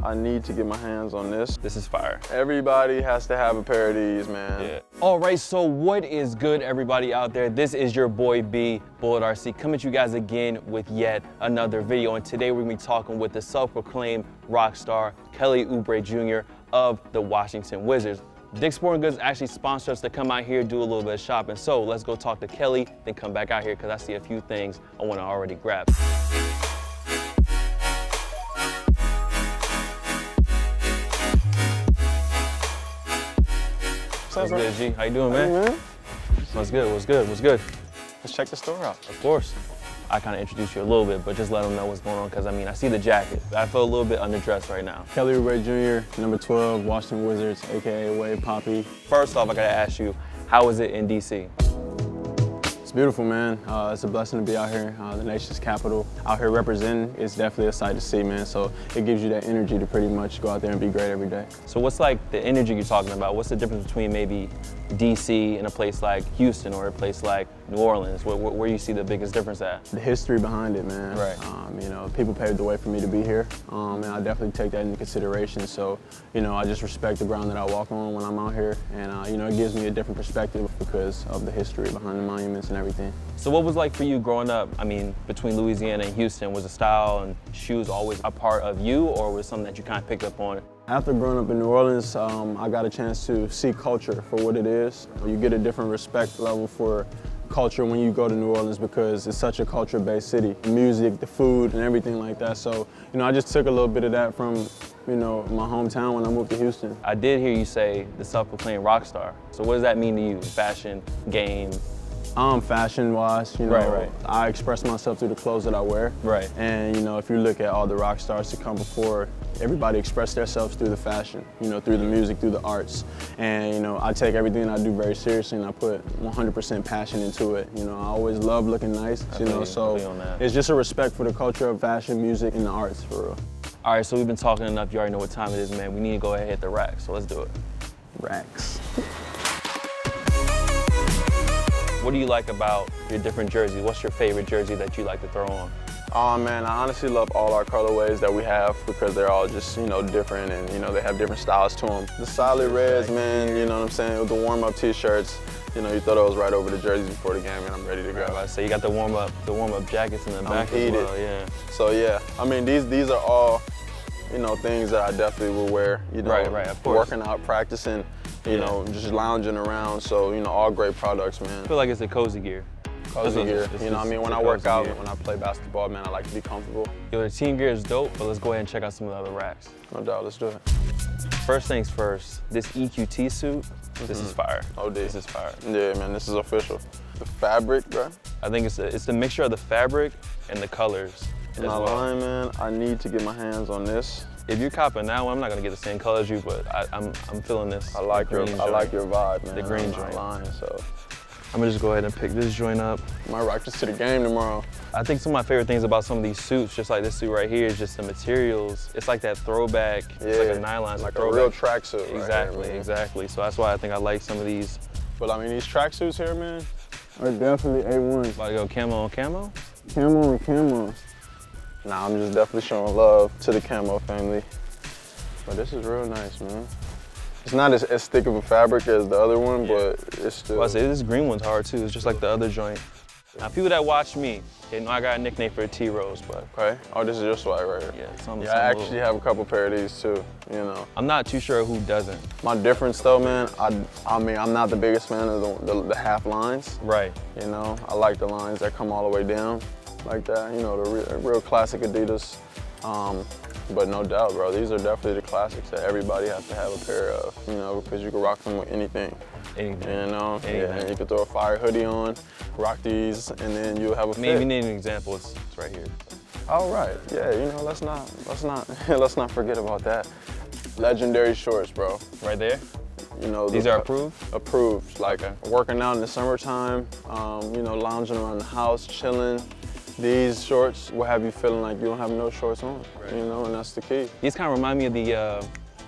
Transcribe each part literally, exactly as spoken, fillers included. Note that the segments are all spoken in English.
I need to get my hands on this. This is fire. Everybody has to have a pair of these, man. Yeah. All right, so what is good, everybody out there? This is your boy B, Bullet R C, coming to you guys again with yet another video. And today we're gonna be talking with the self-proclaimed rock star, Kelly Oubre Junior of the Washington Wizards. Dick's Sporting Goods actually sponsored us to come out here, do a little bit of shopping. So let's go talk to Kelly, then come back out here because I see a few things I wanna already grab. What's good, G? How you doing, man? Hey, man. What's good? What's good? What's good? Let's check the store out. Of course. I kind of introduced you a little bit, but just let them know what's going on, because I mean, I see the jacket. I feel a little bit underdressed right now. Kelly Oubre Junior, number twelve, Washington Wizards, A K A Wade Poppy. First off, I gotta ask you, how is it in D C? It's beautiful, man. Uh, it's a blessing to be out here, uh, the nation's capital. Out here representing, it's definitely a sight to see, man. So it gives you that energy to pretty much go out there and be great every day. So what's like the energy you're talking about? What's the difference between maybe D C and a place like Houston or a place like New Orleans? Where, where you see the biggest difference at? The history behind it, man. Right. Um, you know, people paved the way for me to be here, um, and I definitely take that into consideration. So, you know, I just respect the ground that I walk on when I'm out here, and uh, you know, it gives me a different perspective because of the history behind the monuments and everything. So what was like for you growing up? I mean, between Louisiana and Houston, was the style and shoes always a part of you, or was it something that you kind of picked up on? After growing up in New Orleans, um, I got a chance to see culture for what it is. You get a different respect level for culture when you go to New Orleans because it's such a culture-based city. The music, the food, and everything like that. So, you know, I just took a little bit of that from, you know, my hometown when I moved to Houston. I did hear you say the self-proclaimed rock star. So what does that mean to you? Fashion, game? Um, fashion-wise, you know, right, right. I express myself through the clothes that I wear. Right. And, you know, if you look at all the rock stars to come before, everybody expressed themselves through the fashion, you know, through the music, through the arts. And, you know, I take everything I do very seriously and I put one hundred percent passion into it. You know, I always love looking nice, you know, so it's just a respect for the culture of fashion, music, and the arts, for real. All right, so we've been talking enough. You already know what time it is, man. We need to go ahead and hit the rack, so let's do it. Racks. What do you like about your different jerseys? What's your favorite jersey that you like to throw on? Oh man, I honestly love all our colorways that we have because they're all just, you know, different and, you know, they have different styles to them. The solid reds, man, you know what I'm saying, with the warm-up t-shirts, you know, you throw those right over the jerseys before the game and I'm ready to go. Right, so you got the warm-up the warm-up jackets in the back as well, yeah. So yeah, I mean, these these are all, you know, things that I definitely will wear, you know, right, right, of course. Working out, practicing, you yeah. know, just lounging around. So, you know, all great products, man. I feel like it's a cozy gear. Cozy gear. It's, you know, I mean, when I work out, gear. when I play basketball, man, I like to be comfortable. Yo, the team gear is dope, but let's go ahead and check out some of the other racks. No doubt, let's do it. First things first, this E Q T suit, this mm-hmm. is fire. O D. This is fire. Yeah, man, this is official. The fabric, bro. I think it's a, it's the mixture of the fabric and the colors. I'm not well. lying, man. I need to get my hands on this. If you're copping that one, I'm not gonna get the same color as you, but I, I'm I'm feeling this. I like your I like your vibe, man. The green I'm joint. not lying, so. I'm gonna just go ahead and pick this joint up. Might rock this to the game tomorrow. I think some of my favorite things about some of these suits, just like this suit right here, is just the materials. It's like that throwback, yeah, it's like a nylon, like a, a real tracksuit. Exactly, right here, exactly. So that's why I think I like some of these. But I mean, these tracksuits here, man, are definitely A one. About to go camo on camo? Camo on camo. Nah, I'm just definitely showing love to the camo family. But this is real nice, man. It's not as, as thick of a fabric as the other one, yeah. but it's still. Well, I say this green one's hard too. It's just like the other joint. Now, people that watch me, they know I got a nickname for the T-Rose, but. Okay. Oh, this is your swag right here. Yeah, some, yeah some I actually little. have a couple pair of these too, you know. I'm not too sure who doesn't. My difference though, man, I, I mean, I'm not the biggest fan of the, the, the half lines. Right. You know, I like the lines that come all the way down like that, you know, the real, real classic Adidas. Um, But no doubt, bro, these are definitely the classics that everybody has to have a pair of, you know, because you can rock them with anything. Anything. You know, anything. Yeah, and you can throw a fire hoodie on, rock these, and then you'll have a fit. Maybe you need an example, it's, it's right here. All right, yeah, you know, let's not, let's not, let's not forget about that. Legendary shorts, bro. Right there? You know, these the, are approved? Approved, like okay. working out in the summertime, um, you know, lounging around the house, chilling. These shorts will have you feeling like you don't have no shorts on, right. you know, and that's the key. These kind of remind me of the uh,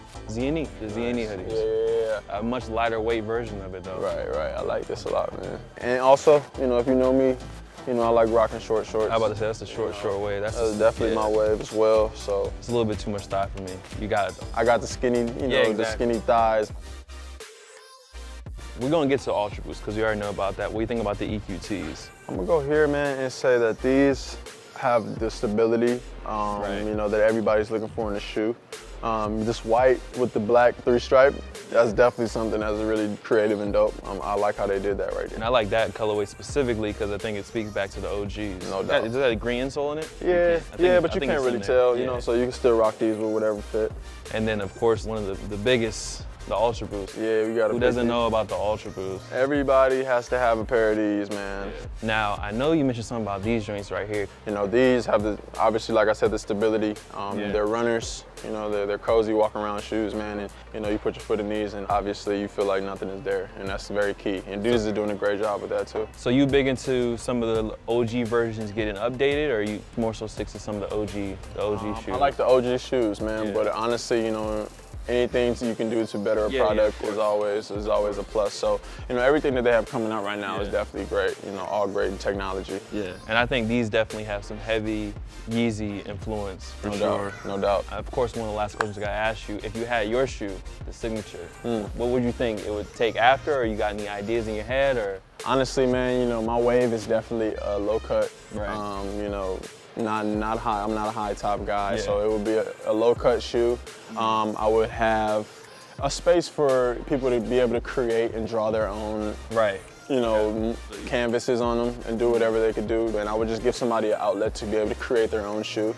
Z N E, the Z N E hoodies. Yeah, yeah. A much lighter weight version of it though. Right, right, I like this a lot, man. And also, you know, if you know me, You know, I like rocking short shorts. How about to say that's a short, you know, short wave. That's, that's definitely yeah. my wave as well. So it's a little bit too much thigh for me. You got it. I got the skinny, you know, yeah, exactly. the skinny thighs. We're gonna get to Ultra Boost because we already know about that. What do you think about the E Q Ts? I'm gonna go here, man, and say that these have the stability, um, right. you know, that everybody's looking for in a shoe. Um, this white with the black three stripe, that's definitely something that's really creative and dope. Um, I like how they did that right there. And I like that colorway specifically because I think it speaks back to the O Gs. No doubt. Is that a green insole in it? Yeah, think, yeah, but you can't really tell, yeah. you know, so you can still rock these with whatever fit. And then, of course, one of the, the biggest, the Ultra Boost. Yeah, we got. Who doesn't know about the Ultra Boost? Everybody has to have a pair of these, man. Now, I know you mentioned something about these joints right here. You know, these have the, obviously, like I said, the stability. Um, yeah. They're runners. You know, they're, they're cozy walking around shoes, man. And, you know, you put your foot in these and obviously you feel like nothing is there. And that's very key. And dudes are doing a great job with that too. So you big into some of the O G versions getting updated, or you more so stick to some of the O G, the O G um, shoes? I like the O G shoes, man. Yeah. But honestly, you know, anything you can do to better a yeah, product yeah, is always is always a plus. So, you know, everything that they have coming out right now yeah. is definitely great. You know, all great technology. Yeah. And I think these definitely have some heavy Yeezy influence for no sure. Doubt. No doubt. Of course, one of the last questions I gotta ask you: if you had your shoe, the signature, mm. what would you think it would take after? Or you got any ideas in your head? Or honestly, man, you know, my wave is definitely a low cut. Right. Um, you know. Not not high. I'm not a high top guy, yeah. so it would be a, a low cut shoe. Um, I would have a space for people to be able to create and draw their own, right? You know, yeah. canvases on them and do whatever they could do. And I would just give somebody an outlet to be able to create their own shoe.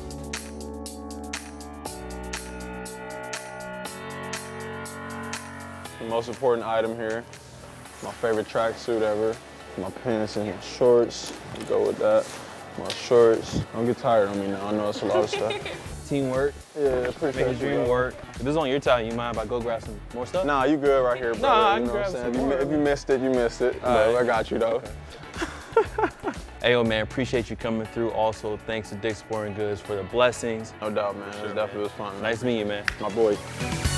The most important item here, my favorite tracksuit ever. My pants and shorts. Go with that. My shorts. Don't get tired on me now. I know it's a lot of stuff. Teamwork. Yeah, appreciate Make your dream work. If this is on your time, you mind if I go grab some more stuff? Nah, you good right here, bro. Nah, I you can know grab what I'm some saying? more. If you, if you missed it, you missed it. All but right. I got you though. Okay. Hey, yo, man, appreciate you coming through. Also, thanks to Dick's Sporting Goods for the blessings. No doubt, man. It definitely was fun. Man. Nice meeting you, man. My boy.